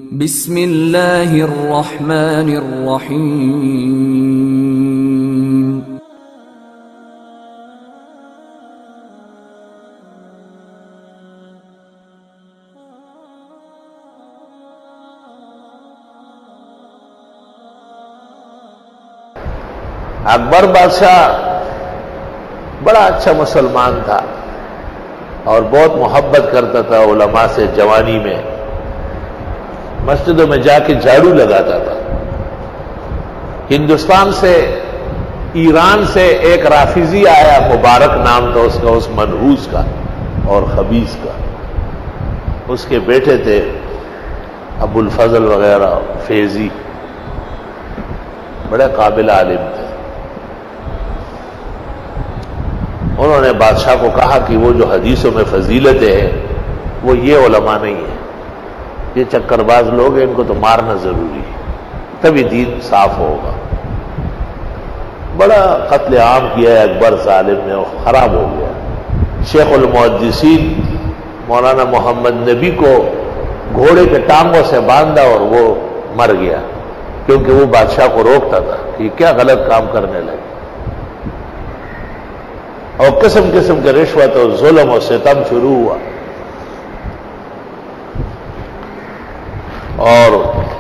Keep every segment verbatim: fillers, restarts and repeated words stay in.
بسم اللہ الرحمن الرحیم۔ اکبر بادشاہ بڑا اچھا مسلمان تھا اور بہت محبت کرتا تھا علماء سے۔ جوانی میں مسجدوں میں جا کے جھاڑو لگاتا تھا۔ ہندوستان سے، ایران سے ایک رافضی آیا، مبارک نام تھا اس کا، اس منحوس کا اور خبیث کا۔ اس کے بیٹے تھے ابو الفضل وغیرہ، فیضی، بڑے قابل عالم تھے۔ انہوں نے بادشاہ کو کہا کہ وہ جو حدیثوں میں فضیلتیں ہیں وہ یہ علماء نہیں ہیں، یہ چکر باز لوگ ہیں، ان کو تو مارنا ضروری ہے، تبھی دین صاف ہوگا۔ بڑا قتل عام کیا ہے اکبر ظالم نے، خراب ہو گیا۔ شیخ المحدثین مولانا محمد نبی کو گھوڑے کے ٹانگوں سے باندھا اور وہ مر گیا، کیونکہ وہ بادشاہ کو روکتا تھا کہ یہ کیا غلط کام کرنے لگے۔ اور قسم قسم کے رشوت اور ظلم و ستم شروع ہوا، اور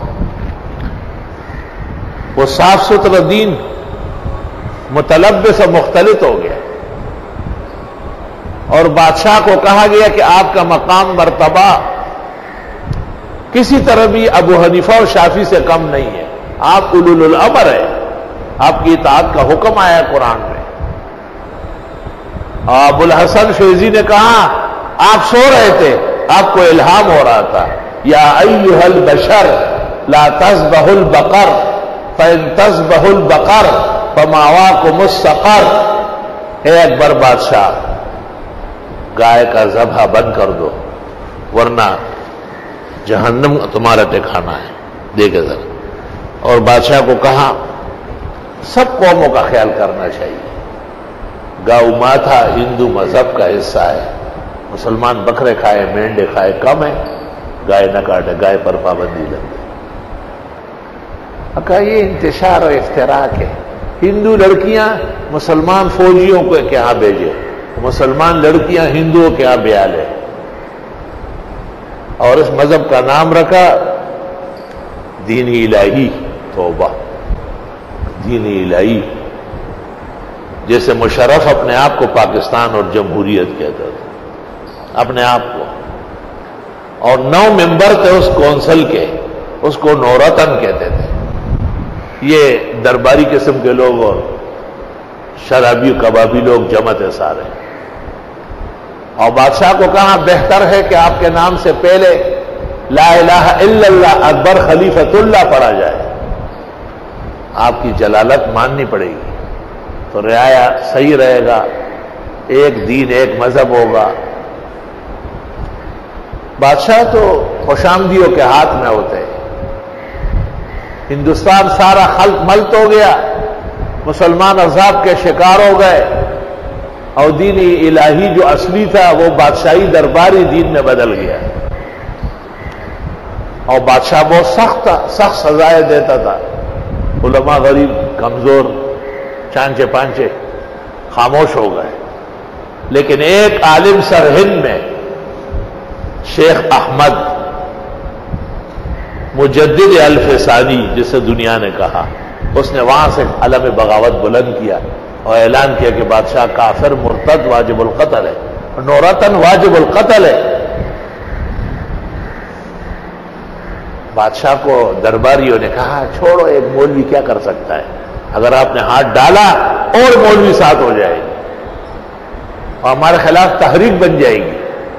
وہ صاف ستھرا دین متلبس سے مختلط ہو گیا، اور بادشاہ کو کہا گیا کہ آپ کا مقام مرتبہ کسی طرح بھی ابو حنیفہ اور شافعی سے کم نہیں ہے، آپ اولو الامر ہیں، آپ کی اطاعت کا حکم آیا قرآن میں۔ ابو الحسن فیضی نے کہا آپ سو رہے تھے، آپ کو الہام ہو رہا تھا، یا ایھا البشر لا تذبح البقر فان تذبح البقر فمأواکم السقر۔ اے اکبر بادشاہ، گائے کا ذبح بند کر دو ورنہ جہنم تمہارا ٹھکانہ ہے، دیکھے ذرا۔ اور بادشاہ کو کہا سب قوموں کا خیال کرنا چاہیے، گاؤ ماتھا ہندو مذہب کا حصہ ہے، مسلمان بکرے کھائے مینڈے کھائے کم ہے، گائے نہ کاٹے، گائے پر پابندی لگے۔ کہا یہ انتشار اور افتراق ہے، ہندو لڑکیاں مسلمان فوجیوں کو کے یہاں بھیجے، مسلمان لڑکیاں ہندوؤں کے یہاں بیاہ لے، اور اس مذہب کا نام رکھا دین الہی۔ توبہ، دین الہی، جیسے مشرف اپنے آپ کو پاکستان اور جمہوریت کہتا تھا، اپنے آپ کو، اور نو ممبر تھے اس کونسل کے، اس کو نورتن کہتے تھے۔ یہ درباری قسم کے لوگ اور شرابی کبابی لوگ جمع تھے سارے۔ اور بادشاہ کو کہا بہتر ہے کہ آپ کے نام سے پہلے لا الہ الا اللہ اکبر خلیفۃ اللہ پڑھا جائے، آپ کی جلالت ماننی پڑے گی تو رعایا صحیح رہے گا، ایک دین ایک مذہب ہوگا۔ بادشاہ تو خوش آمدیوں کے ہاتھ میں ہوتے، ہندوستان سارا خلق ملت ہو گیا، مسلمان عذاب کے شکار ہو گئے، اور دین الہی جو اصلی تھا وہ بادشاہی درباری دین میں بدل گیا، اور بادشاہ بہت سخت تھا، سخت سزائیں دیتا تھا، علماء غریب کمزور چانچے پانچے خاموش ہو گئے۔ لیکن ایک عالم سرہند میں شیخ احمد مجدد الفسانی، جسے دنیا نے کہا، اس نے وہاں سے علم بغاوت بلند کیا اور اعلان کیا کہ بادشاہ کافر مرتد واجب القتل ہے، نورتن واجب القتل ہے۔ بادشاہ کو درباریوں نے کہا چھوڑو، ایک مولوی کیا کر سکتا ہے، اگر آپ نے ہاتھ ڈالا اور مولوی ساتھ ہو جائے گی اور ہمارے خلاف تحریک بن جائے گی۔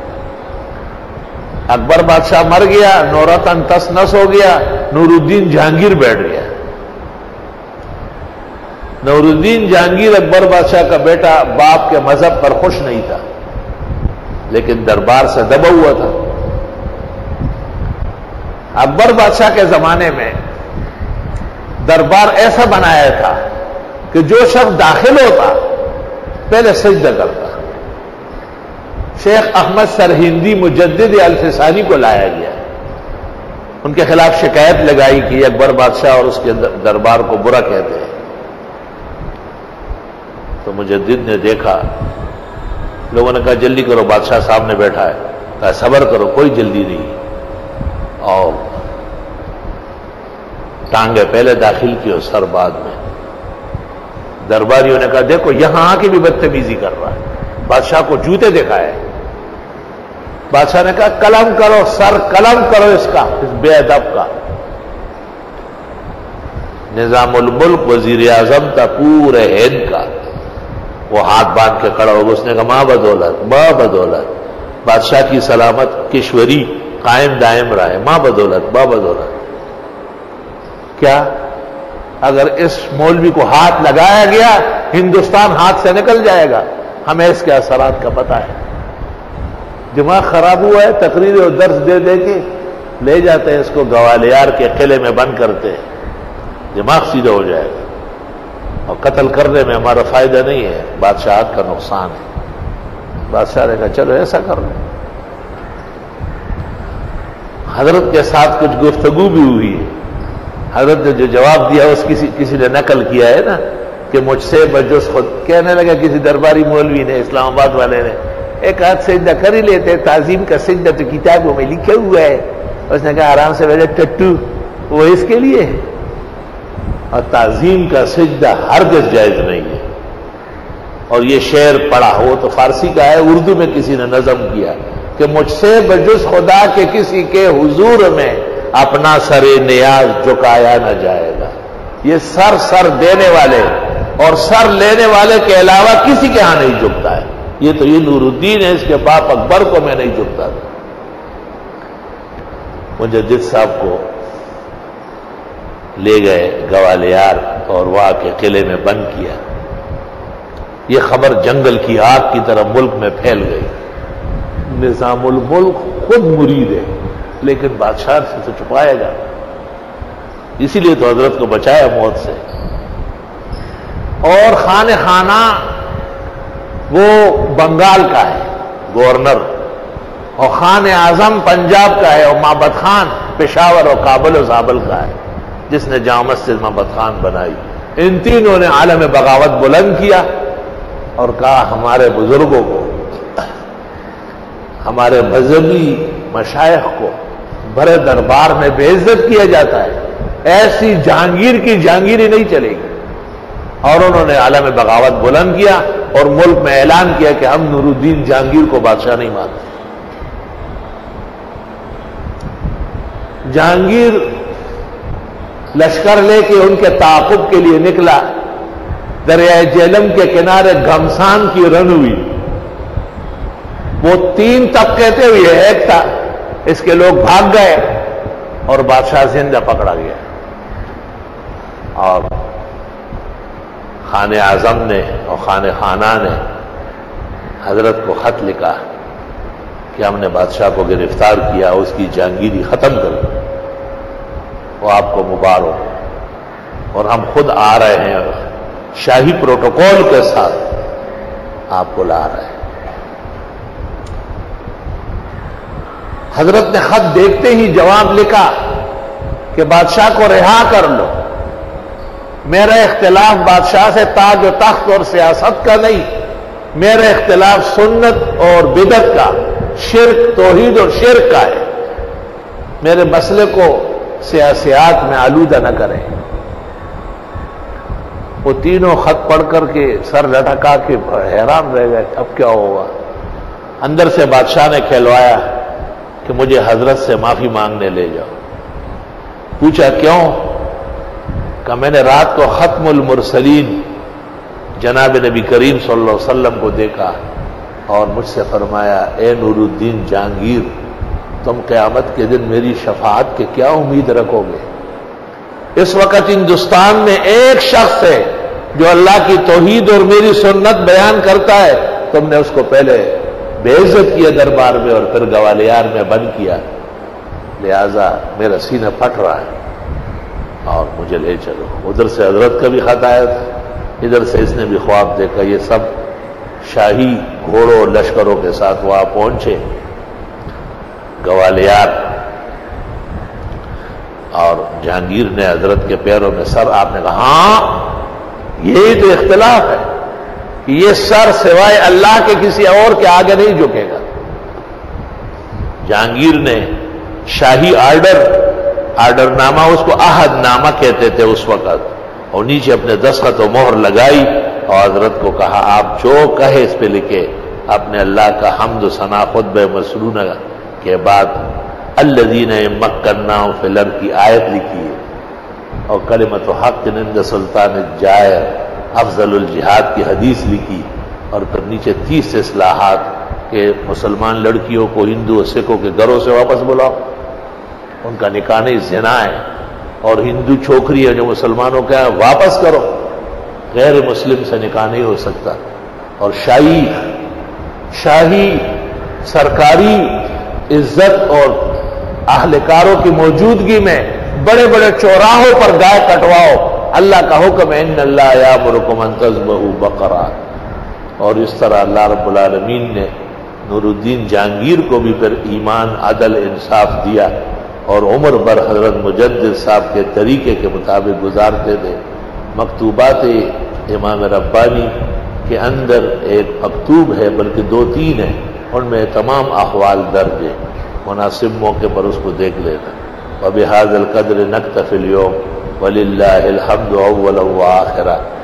اکبر بادشاہ مر گیا، نورتن تس نس ہو گیا، نور الدین جہانگیر بیٹھ گیا۔ نور الدین جہانگیر اکبر بادشاہ کا بیٹا، باپ کے مذہب پر خوش نہیں تھا، لیکن دربار سے دبا ہوا تھا۔ اکبر بادشاہ کے زمانے میں دربار ایسا بنایا تھا کہ جو شخص داخل ہوتا پہلے سجدہ کرتا۔ شیخ احمد سرہندی مجدد الفسانی کو لایا گیا، ان کے خلاف شکایت لگائی کہ یہ اکبر بادشاہ اور اس کے دربار کو برا کہتے ہیں. تو مجدد نے دیکھا، لوگوں نے کہا جلدی کرو، بادشاہ سامنے بیٹھا ہے. کہا صبر کرو، کوئی جلدی نہیں. اور ٹانگیں پہلے داخل کی اور سر بعد میں. درباریوں نے کہا دیکھو یہاں آ کے بھی بدتمیزی کر رہا ہے، بادشاہ کو جوتے دکھائے. بادشاہ نے کہا قلم کرو، سر قلم کرو اس کا، اس بے ادب کا. نظام الملک وزیر اعظم تھا پورے ہند کا، وہ ہاتھ باندھ کے کھڑا ہو گیا. اس نے کہا ماں بدولت، ماں بدولت بادشاہ کی سلامت کشوری قائم دائم رہے، ماں بدولت، ماں بدولت. کیا اگر اس مولوی کو ہاتھ لگایا گیا ہندوستان ہاتھ سے نکل جائے گا؟ ہمیں اس کے اثرات کا پتہ ہے. دماغ خراب ہوا ہے، تقریر اور درس دے دے کے لے جاتے ہیں اس کو گوالیار کے قلعے میں بند کرتے ہیں، دماغ سیدھا ہو جائے گا. اور قتل کرنے میں ہمارا فائدہ نہیں ہے، بادشاہت کا نقصان ہے. بادشاہ نے کہا چلو ایسا کر لیں. حضرت کے ساتھ کچھ گفتگو بھی ہوئی ہے. حضرت نے جو جواب دیا اس کسی کسی نے نقل کیا ہے نا کہ مجھ سے بجز خود. کہنے لگا کسی درباری مولوی نے، اسلام آباد والے نے، ایک ہاتھ سجدہ کر ہی لیتے، تعظیم کا سجدہ تو کتابوں میں لکھا ہوا ہے. اس نے کہا آرام سے بیٹھے ٹٹو، وہ اس کے لیے ہے. اور تعظیم کا سجدہ ہرگز جائز نہیں ہے. اور یہ شعر پڑھا، وہ تو فارسی کا ہے، اردو میں کسی نے نظم کیا کہ مجھ سے بجز خدا کے کسی کے حضور میں اپنا سر نیاز جھکایا نہ جائے گا. یہ سر سر دینے والے اور سر لینے والے کے علاوہ کسی کے ہاں نہیں جھکتا ہے. یہ تو یہ نور الدین ہے، اس کے باپ اکبر کو میں نہیں جھکتا تھا. مجدد صاحب کو لے گئے گوالیار اور وہاں کے قلعے میں بند کیا. یہ خبر جنگل کی آگ کی طرح ملک میں پھیل گئی. نظام الملک خود مرید ہے لیکن بادشاہ سے تو چھپایا گا. اسی لیے تو حضرت کو بچایا موت سے. اور خانہ خانہ وہ بنگال کا ہے گورنر، اور خان اعظم پنجاب کا ہے، اور محمد خان پشاور اور کابل و زابل کا ہے جس نے جامع مسجد محمد خان بنائی. ان تینوں نے عالم بغاوت بلند کیا اور کہا ہمارے بزرگوں کو، ہمارے مذہبی مشائخ کو بڑے دربار میں بے عزت کیا جاتا ہے، ایسی جہانگیر کی جہانگیری نہیں چلے گی. اور انہوں نے عالم بغاوت بلند کیا اور ملک میں اعلان کیا کہ ہم نور الدین جہانگیر کو بادشاہ نہیں مانتے. جہانگیر لشکر لے کے ان کے تعاقب کے لیے نکلا. دریائے جہلم کے کنارے گھمسان کی رن ہوئی. وہ تین طبقے تھے، یہ ایک تھا. اس کے لوگ بھاگ گئے اور بادشاہ زندہ پکڑا گیا. اور خان اعظم نے اور خان خانہ نے حضرت کو خط لکھا کہ ہم نے بادشاہ کو گرفتار کیا، اس کی جہانگیری ختم کر دی. وہ آپ کو مبارک، اور ہم خود آ رہے ہیں شاہی پروٹوکول کے ساتھ آپ کو لا رہے ہیں. حضرت نے خط دیکھتے ہی جواب لکھا کہ بادشاہ کو رہا کر لو. میرا اختلاف بادشاہ سے تاج و تخت اور سیاست کا نہیں، میرا اختلاف سنت اور بدعت کا، شرک توحید اور شرک کا ہے. میرے مسئلے کو سیاسیات میں آلودہ نہ کریں. وہ تینوں خط پڑھ کر کے سر لٹکا کے حیران رہ گئے اب کیا ہوگا. اندر سے بادشاہ نے کھلوایا کہ مجھے حضرت سے معافی مانگنے لے جاؤ. پوچھا کیوں؟ کہ میں نے رات کو ختم المرسلین جناب نبی کریم صلی اللہ علیہ وسلم کو دیکھا اور مجھ سے فرمایا اے نور الدین جہانگیر، تم قیامت کے دن میری شفاعت کے کیا امید رکھو گے؟ اس وقت ہندوستان میں ایک شخص ہے جو اللہ کی توحید اور میری سنت بیان کرتا ہے، تم نے اس کو پہلے بے عزت کیا دربار میں اور پھر گوالیار میں بند کیا. لہذا میرا سینہ پھٹ رہا ہے اور مجھے لے چلو. ادھر سے حضرت کا بھی خط آیا تھا، ادھر سے اس نے بھی خواب دیکھا. یہ سب شاہی گھوڑوں لشکروں کے ساتھ وہاں پہنچے گوالیار. اور جہانگیر نے حضرت کے پیروں میں سر، آپ نے کہا ہاں یہی تو اختلاف ہے کہ یہ سر سوائے اللہ کے کسی اور کے آگے نہیں جھکے گا۔ جہانگیر نے شاہی آرڈر آرڈر نامہ، اس کو عہد نامہ کہتے تھے اس وقت، اور نیچے اپنے دستخط و مہر لگائی اور حضرت کو کہا آپ جو کہے اس پہ لکھے۔ اپنے اللہ کا حمد و ثنا خطبہ مسنونہ کے بعد الذین مکناہم فی الارض کی آیت لکھی ہے، اور کلمۃ حق عند سلطان جائر افضل الجہاد کی حدیث لکھی، اور پھر نیچے تیس اصلاحات کہ مسلمان لڑکیوں کو ہندو اور سکھوں کے گھروں سے واپس بلاؤ، ان کا نکاح نہیں زنا ہے، اور ہندو چھوکری ہے جو مسلمانوں کا ہے واپس کرو، غیر مسلم سے نکاح نہیں ہو سکتا۔ اور شاہی شاہی سرکاری عزت اور اہلکاروں کی موجودگی میں بڑے بڑے چوراہوں پر گائے کٹواؤ، اللہ کا حکم ہے ان اللہ یامرکم ان تذبحوا بقرہ۔ اور اس طرح اللہ رب العالمین نے نور الدین جہانگیر کو بھی پھر ایمان، عدل، انصاف دیا، اور عمر بر حضرت مجدد صاحب کے طریقے کے مطابق گزارتے تھے۔ مکتوبات امام ربانی کے اندر ایک مکتوب ہے، بلکہ دو تین ہیں، ان میں تمام احوال درج ہے، مناسب موقع پر اس کو دیکھ لینا۔ وبہذا القدر نکتفی اليوم وللہ الحمد اولا وآخرا۔